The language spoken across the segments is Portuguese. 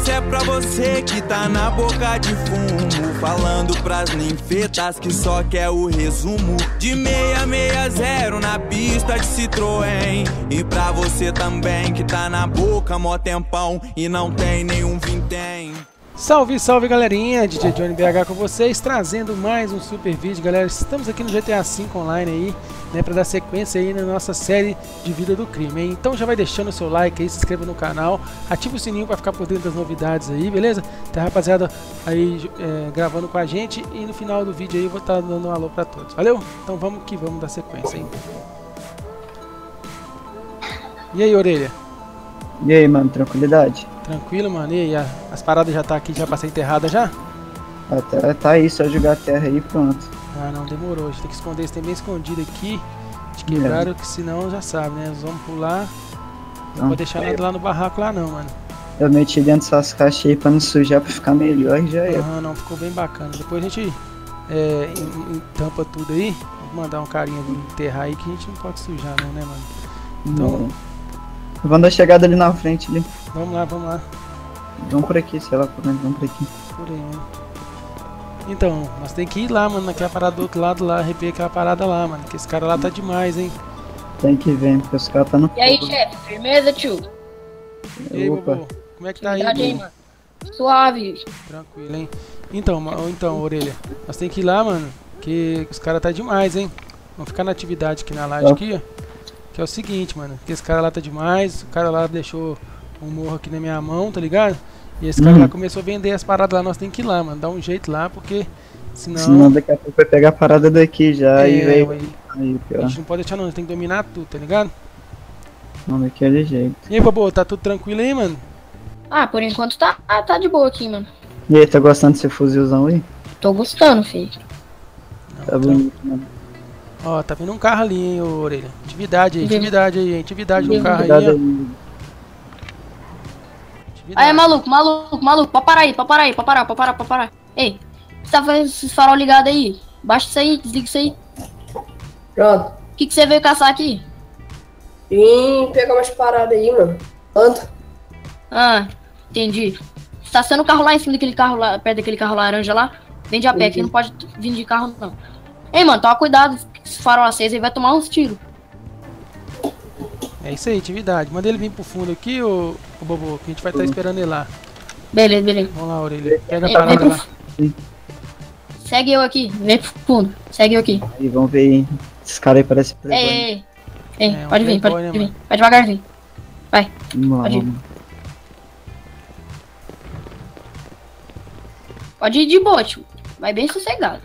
Essa é pra você que tá na boca de fumo, falando pras ninfetas que só quer o resumo de 660 na pista de Citroën. E pra você também que tá na boca mó tempão e não tem nenhum vintém. Salve, salve galerinha, DJ Johnny BH com vocês, trazendo mais um super vídeo, galera. Estamos aqui no GTA V Online aí, né, pra dar sequência aí na nossa série de Vida do Crime, hein? Então já vai deixando o seu like aí, se inscreva no canal, ativa o sininho pra ficar por dentro das novidades aí, beleza? Tá, rapaziada, aí gravando com a gente, e no final do vídeo aí eu vou estar dando um alô pra todos, valeu? Então vamos que vamos dar sequência aí. E aí, Orelha? E aí, mano, tranquilidade? Tranquilo, mano, e aí, as paradas já tá aqui já pra ser enterrada já? Até tá aí, só jogar a terra aí e pronto. Ah, não, demorou. A gente tem que esconder, isso tem bem escondido aqui. De quebraram, que senão já sabe, né? Nós vamos pular. Não vou deixar nada lá no barraco lá não, mano. Eu meti dentro dessas caixas aí pra não sujar, pra ficar melhor e já é. Aham, não, ficou bem bacana. Depois a gente tampa tudo aí. Vou mandar um carinha vir enterrar aí, que a gente não pode sujar não, né, mano? Então... Vamos dar chegada ali na frente ali. Vamos lá, vamos lá. Vamos por aqui, sei lá, vamos por aqui. Por aí, né? Então, nós tem que ir lá, mano, naquela parada do outro lado lá, arrepiar aquela parada lá, mano. Que esse cara lá tá demais, hein? Tem que ver, porque os caras tá no... E aí, chefe, firmeza, tio? E aí, Opa. Bobo? Como é que tá aí, Aí, mano? Suave. Tranquilo, hein? Então, Orelha, nós tem que ir lá, mano, que os caras tá demais, hein? Vamos ficar na atividade aqui na laje aqui, ó. Que é o seguinte, mano, que esse cara lá tá demais, o cara lá deixou um morro aqui na minha mão, tá ligado? E esse cara lá começou a vender as paradas lá, nós tem que ir lá, mano, dar um jeito lá, porque senão daqui a pouco vai pegar a parada daqui já e veio. Aí, a gente não pode deixar não, a gente tem que dominar tudo, tá ligado? Não, daquele jeito. E aí, Bobo, tá tudo tranquilo aí, mano? Ah, por enquanto tá de boa aqui, mano. E aí, tá gostando desse fuzilzão aí? Tô gostando, filho. Tá bonito, mano. Ó, tá vindo um carro ali, hein, ô, Orelha. Atividade aí, atividade no carro aí, Cuidado ó. aí. Aí, maluco. Pode parar. Ei, você tá fazendo esses farol ligados aí? Baixa isso aí, desliga isso aí. Pronto. O que você veio caçar aqui? Vim pegar umas paradas aí, mano. Anda. Ah, entendi. Você tá sendo o carro lá em cima daquele carro lá, perto daquele carro laranja lá? Vem de a pé, aqui não pode vir de carro, não. Ei, mano, toma cuidado, esse farol aceso aí vai tomar uns tiros. É isso aí, atividade. Manda ele vir pro fundo aqui, ô Bobo, que a gente vai estar esperando ele lá. Beleza. Vamos lá, Orelha. Pega a parada lá. Segue eu aqui, vem pro fundo. Segue eu aqui. Aí, vamos ver aí. Esses caras aí parecem playboy. Ei, É, um pode vir, playboy, né, vir. mano? Vai devagarzinho. Vai. Vamos lá, Pode ir. vamos. Pode ir de boa, tio. Vai bem sossegado.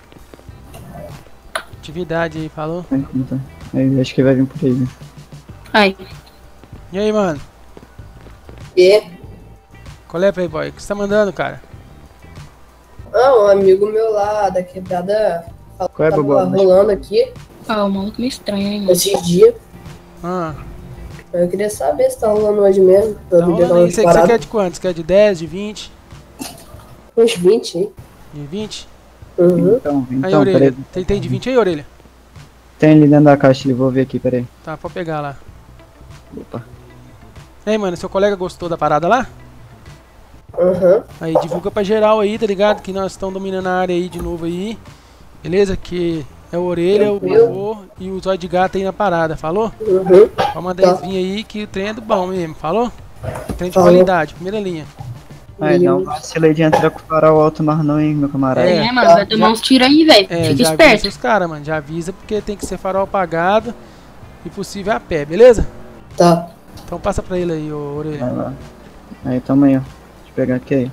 Atividade aí, falou? Aí, acho que vai vir por aí, né? Aí. E aí, mano? E? Qual é, Playboy? O que você tá mandando, cara? Um amigo meu lá da quebrada falou Qual é, que Bobo? tava rolando aqui Ah, o maluco meio estranho, hein, mano. esses dias. Ah, Eu queria saber se tá rolando hoje mesmo. Pra tá eu pegar rolando aí. umas Você paradas. quer de quanto? Você quer de 10, de 20? Uns 20, hein? De 20? Uhum. Aí, Então, Orelha. peraí. Tem de 20 aí, Orelha? Tem ali dentro da caixa, eu vou ver aqui, peraí. Tá, pode pegar lá. Opa. E aí, mano, seu colega gostou da parada lá? Uhum. Aí, divulga pra geral aí, tá ligado? Que nós estamos dominando a área aí de novo aí. Beleza? Que é o Orelha, o Bobo e o Zóio de Gato aí na parada, falou? Uhum. Pode mandar eles vir aí que o trem é do bom mesmo, falou? Trem de Falou. qualidade, primeira linha. Aí, não vacila de entrar com o farol alto mais não, hein, meu camarada. É. Mano, vai tomar uns tiros aí, velho. É, Fica já esperto. avisa os caras, mano. Já avisa porque tem que ser farol apagado e possível a pé, beleza? Tá. Então passa pra ele aí, ô Orelha. Vai lá. Aí, tamo aí, ó. Deixa eu pegar aqui aí.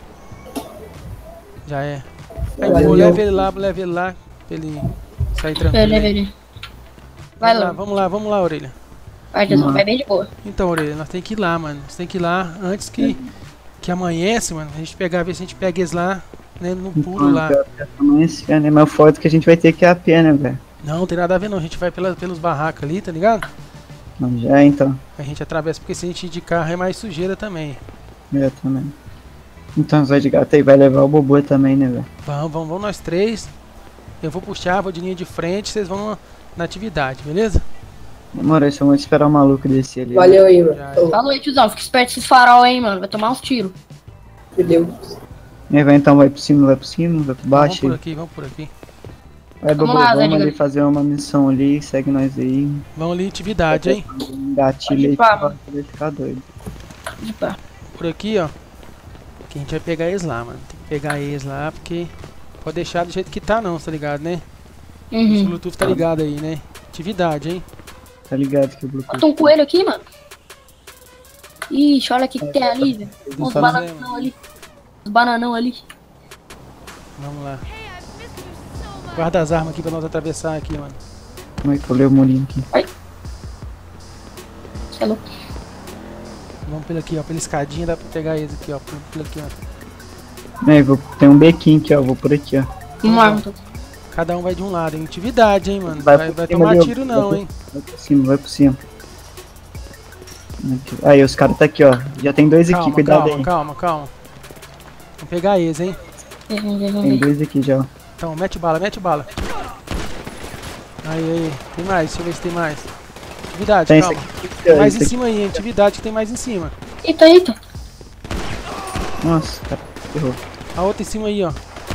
Já é. Aí, Valeu. pô, leva ele lá pra ele sair tranquilo. aí. Vai Vamos lá. Vamos lá, Orelha. Vai, Jesus, vai bem de boa. Então, Orelha, nós tem que ir lá, mano. Nós tem que ir lá antes que amanhece, mano. A gente pegar, ver se a gente pega eles lá, né, no pulo lá. Amanhecer, né? Mas foda que a gente vai ter que ir a pé, né, velho? Não, tem nada a ver não. A gente vai pelos barracos ali, tá ligado? Não, já então. A gente atravessa, porque se a gente ir de carro é mais sujeira também. É, também. Então, Zóio de Gato aí vai levar o Bobo também, né, velho? Vamos nós três. Eu vou puxar, vou de linha de frente, vocês vão na atividade, beleza? Demorou, só vamos esperar o maluco descer ali. Valeu aí, mano. Já é. Falou. Falou aí, tiozão. Fica esperto esses farol aí, mano. Vai tomar uns tiros. Fudeu. Aí vai então, vai pro cima, vai pro baixo. Vamos por aqui. Vai, Vamos Bobo, lá, Zé, vamos ali diga. fazer uma missão ali, segue nós aí. Vamos ali, atividade, hein? Gatilho aí Pode ir, pra poder ficar doido. Opa. Por aqui, ó. Que a gente vai pegar eles lá, mano. Tem que pegar eles lá, porque... Pode deixar do jeito que tá não, tá ligado, né? O Uhum. Bluetooth tá ligado aí, né? Atividade, hein? Tá ligado que o Bluetooth Tem um coelho aqui, mano. Ixi, olha o que tem ali, velho. Uns Tá bananão vendo? ali. Uns bananão ali. Vamos lá. Guarda as armas aqui pra nós atravessar aqui, mano. Como é que eu leio o murinho aqui? Você é louco. Vamos pela aqui, ó. Pela escadinha dá pra pegar eles aqui, ó. Pela aqui, ó. Aí, tem um bequinho aqui, ó. Vou por aqui, ó. Vamos lá, então. Cada um vai de um lado, hein? Atividade, hein, mano. Vai Vai por cima tomar ali, ó. tiro não, hein? Vai por cima, vai por cima. Aqui. Aí, os caras tá aqui, ó. Já tem dois aqui, cuidado aí. Calma. Vamos pegar eles, hein? Vamos Tem ver. dois aqui já, ó. Então, mete bala. Aí. Tem mais, deixa eu ver se tem mais. Atividade, Tem esse calma. aqui, Tem ó, mais em esse aqui. cima aí, hein? Atividade que tem mais em cima. Eita. Nossa, cara, ferrou. A outra em cima aí, ó.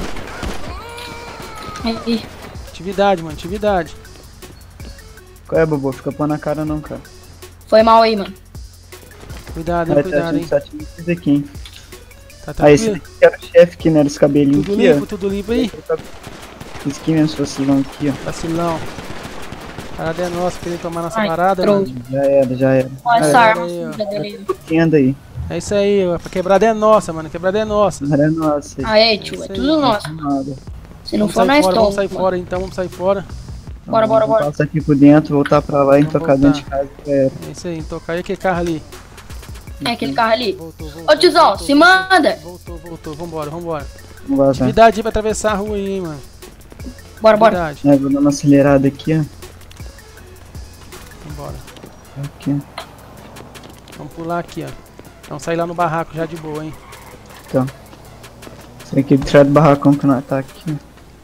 Aí. Atividade, mano, atividade. Qual é, Bobo? Fica pôr na cara não, cara. Foi mal aí, mano. Cuidado, hein, Aí, cuidado, hein. só tinha esses aqui, hein. Tá Aí, esse tranquilo? daqui era o chefe que não era os cabelinhos Tudo aqui, limpo, tudo limpo aí. ó. Esse aqui mesmo, se vacilão aqui, ó. Vacilão. Parada é nossa, querer tomar nossa Ai, parada, trouxa. mano. Já era. Olha essa Aí, arma aí, ó. suja dele aí. Tenda aí. É isso aí, ó. A quebrada é nossa, mano. A quebrada é nossa. Não era nossa. Aê, tio, é Isso aí, tudo nosso. Nada. Se não Vamos for, sair nós fora, vamos tomamos. sair fora então, vamos sair fora. Bora. Passar aqui por dentro, voltar pra lá e Vamos tocar voltar. dentro de casa. É, É isso aí, tocar. E aquele carro ali? É aquele carro ali. Voltou. Ô, tiozão, se manda. Voltou. Vambora. vamos vazar. Atividade aí pra atravessar a rua aí, hein, mano. Bora. Atividade. É, vou dar uma acelerada aqui, ó. Vambora. Aqui, ó. Vamos pular aqui, ó. Vamos sair lá no barraco já de boa, hein. Esse aqui tirar do barracão que nós tá aqui.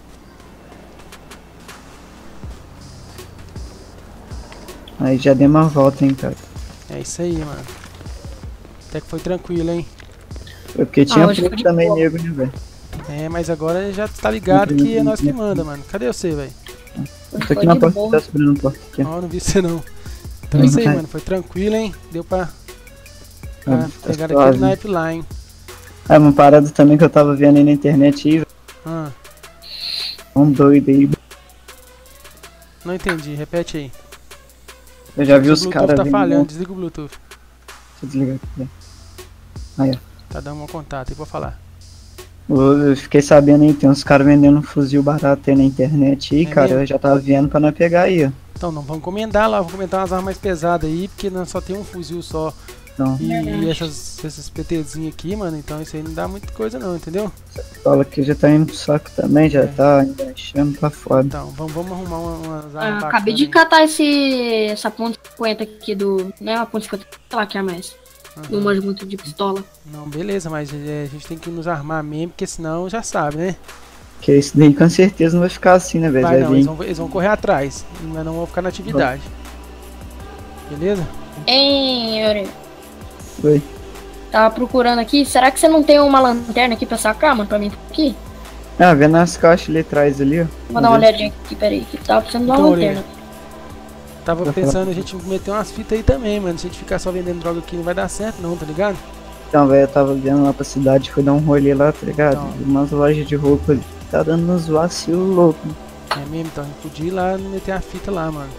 Aí já dei uma volta, hein, cara. É isso aí, mano. Até que foi tranquilo, hein. Foi porque tinha hoje pouco foi de também boa. nego, né, velho? É, mas agora já tá ligado que é nós que manda, mano. Cadê você, velho? Eu tô aqui na porta, tá subindo na porta aqui, ó. Não vi você não. Então é isso aí, Uhum. mano. Foi tranquilo, hein. Deu pra Tá pegar suave. aquele naipe lá, hein. Ah, uma parada também que eu tava vendo aí na internet aí, velho. Ah, Um doido aí. não entendi. Repete aí. Eu já vi O os Bluetooth caras. tá falhando. Desliga o Bluetooth. Deixa eu desligar aqui, velho. Aí, ó. Tá dando um contato aí pra falar. Eu fiquei sabendo aí, tem uns caras vendendo um fuzil barato aí na internet aí, É cara. mesmo? Eu já tava vendo pra nós pegar aí, ó. Então, não vamos encomendar lá. Vamos encomendar umas armas mais pesadas aí, porque nós só tem um fuzil só. Então, E esses PTzinhos aqui, mano. Então isso aí não dá muita coisa não, entendeu? fala que já tá indo pro saco também, já É. tá enganchando, tá foda. Então, vamos arrumar umas Ah, armas acabei de bacanas catar essa ponta 50 aqui do. Não é uma ponta 50, sei lá que é mais. aí. Não Aham. manjo muito de pistola. Não, beleza, mas a gente tem que nos armar mesmo, porque senão já sabe, né? Que esse daí com certeza não vai ficar assim, né, velho? Vai Vai não, vir. eles vão correr atrás, mas não vão ficar na atividade. Beleza? Hein, Yuri? Foi. Tava procurando aqui. Será que você não tem uma lanterna aqui pra sacar, mano? Pra mim aqui? Ah, vê nas caixas ali atrás ali, ó. Vou dar uma olhadinha aqui, peraí. Que tava precisando de uma Então, lanterna. Tava Vai pensando falar. a gente meter umas fitas aí também, mano. Se a gente ficar só vendendo droga aqui não vai dar certo não, tá ligado? Então, velho, eu tava vendo lá pra cidade, fui dar um rolê lá, tá ligado? Então. Vi umas lojas de roupa ali. Tá dando uns vacilos loucos. É mesmo, então a gente podia ir lá e meter a fita lá, mano.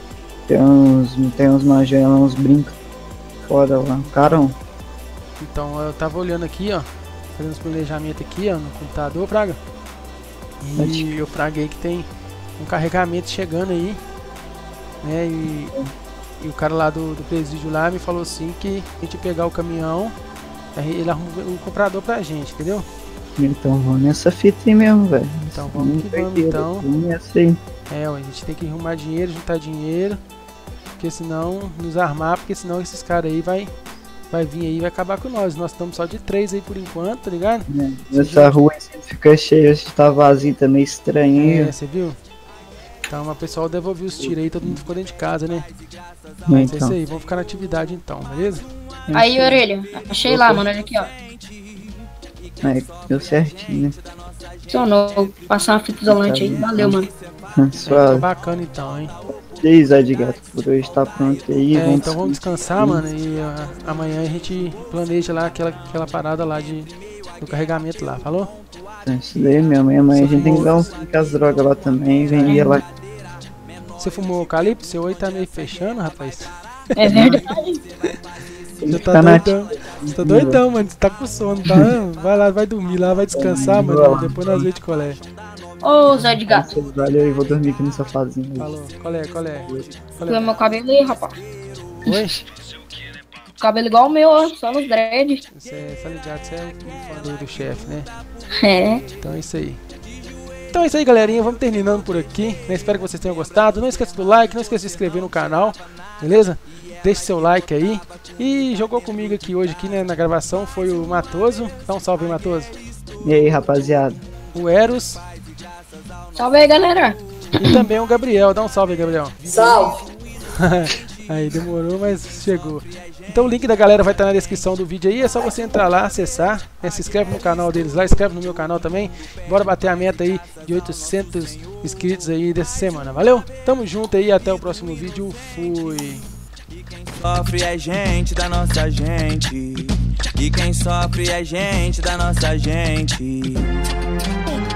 Tem uns manjões lá, uns brincos. Foda lá. Carão. Então eu tava olhando aqui, ó. Fazendo os planejamentos aqui, ó, no computador, Praga. E eu praguei que tem um carregamento chegando aí, né? E o cara lá do presídio lá me falou assim que a gente pegar o caminhão, aí ele arruma um comprador pra gente, entendeu? Então vamos nessa fita aí mesmo, velho. Então vamos que vamos, então. Vamos nessa aí. É, ué, a gente tem que arrumar dinheiro, juntar dinheiro, porque senão, nos armar, porque senão esses caras aí vai vir aí e vai acabar com nós. Nós estamos só de 3 aí por enquanto, tá ligado? Essa rua aí sempre fica cheia, acho que tá vazio, tá meio estranho aí. É, você viu? Então, o pessoal devolveu os tiros aí, todo mundo ficou dentro de casa, né? Mas é isso Então, aí, vamos ficar na atividade então, beleza? Aí, orelha. Achei lá, mano. Olha aqui, ó. Aí, deu certinho, né? Funcionou. Passar uma fita isolante aí. Valeu, mano. Tá Suave. bacana então, hein? E aí, Zé de Gato, por hoje tá pronto aí. Então vamos descansar, mano. E amanhã a gente planeja lá aquela parada lá do carregamento lá, falou? Então, isso daí mesmo. E amanhã a gente tem que dar um fim com as drogas lá também. Vender lá. Você fumou o Calypso? Seu oi tá meio fechando, rapaz. É verdade. Você tá doidão. Você tá doidão, mano. Você tá com sono, tá? Vai lá, vai dormir lá, vai descansar, mano. Depois nós vemos de colé. Ô, Zé de Gato. Valeu, eu vou dormir aqui no sofazinho. Falou. Colé. Pega meu cabelo aí, rapaz. Oi? Cabelo igual o meu, ó. Só nos dread. Você tá ligado? Você é um fã do chefe, né? É. Então é isso aí. Então é isso aí, galerinha. Vamos terminando por aqui, né? Espero que vocês tenham gostado. Não esqueça do like, não esqueça de se inscrever no canal, beleza? Deixe seu like aí. E jogou comigo aqui hoje, né, na gravação, foi o Matoso. Dá um salve aí, Matoso. E aí, rapaziada? O Eros. Salve aí, galera. E também o Gabriel. Dá um salve aí, Gabriel. Salve! Aí demorou, mas chegou. Então o link da galera vai estar na descrição do vídeo aí. É só você entrar lá, acessar, né? Se inscreve no canal deles lá, inscreve no meu canal também. Bora bater a meta aí de 800 inscritos aí dessa semana. Valeu? Tamo junto aí, até o próximo vídeo. Fui! Sofre é gente da nossa gente. E quem sofre é gente da nossa gente.